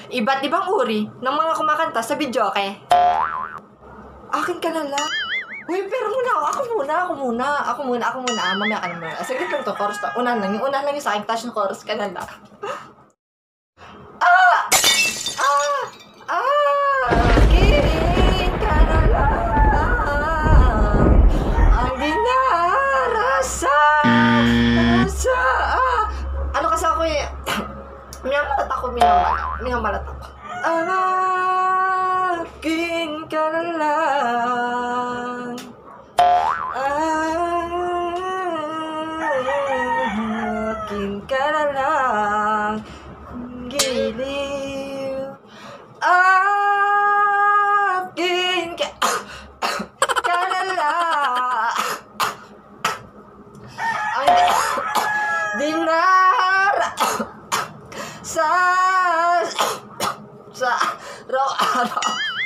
Iba't ibang uri ng mga kumakanta sa videoke. Akin ka na lang. Uy, pero muna ako muna. Mamaya ka naman. Sige lang to, chorus to. Una lang yung sa akin, touch ng chorus ka na lang. Akin ka na lang. Ang dinarasan. Ano kasi ako eh. Minamalat ako. Akin ka na lang. Akin ka na lang. Giliw. Akin ka na lang. Ang dinara sa araw-araw.